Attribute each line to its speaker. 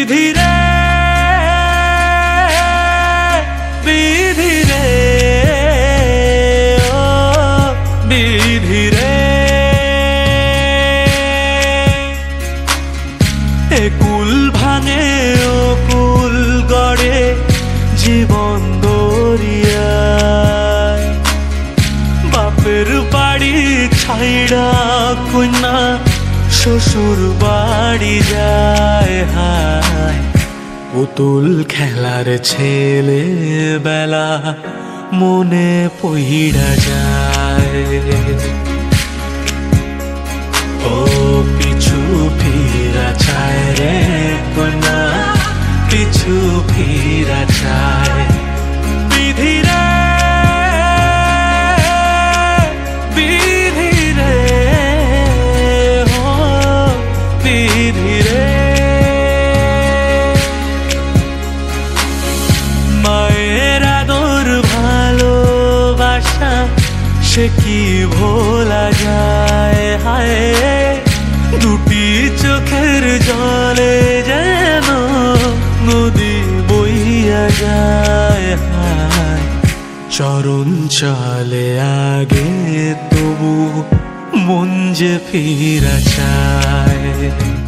Speaker 1: বিধি রে বিধি রে ও বিধি রে, এ কুল ভাঙে ও কুল গড়ে জীবন দরিয়ায়, বাপের বাড়ি ছাইড়া কন্যা শ্বশুর বাড়ি যায়। হায় পুতুল খেলার ছেলে বেলা মনে পইড়া যায়। ও পিছু ফিরা চায় রে কন্যা, পিছু ফিরা চায়। বিধি রে বিধি রে ও বিধি রে, মায়ের আদর ভালোবাসা সে কি ভোলা যায়। হায় দুটি চোখের জলে যেন নদী বইয়া যায়। হায় চরণ চলে আগে তবু মন যে ফিরা চায়।